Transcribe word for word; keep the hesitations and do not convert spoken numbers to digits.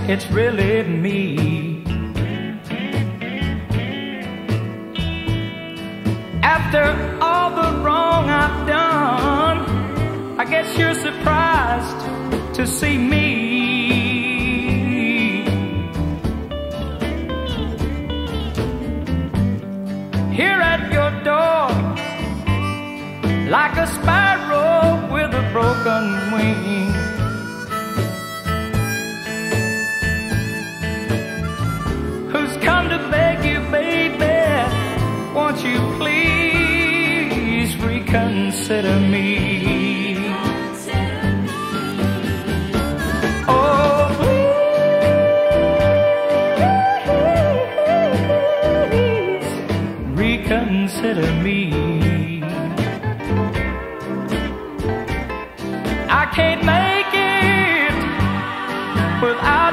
it's really me. After all the wrong I've done, I guess you're surprised to see me. Here at your door, like a sparrow with a broken wing. Who's come to beg you, baby, won't you please reconsider me? Oh, please reconsider me. I can't make it without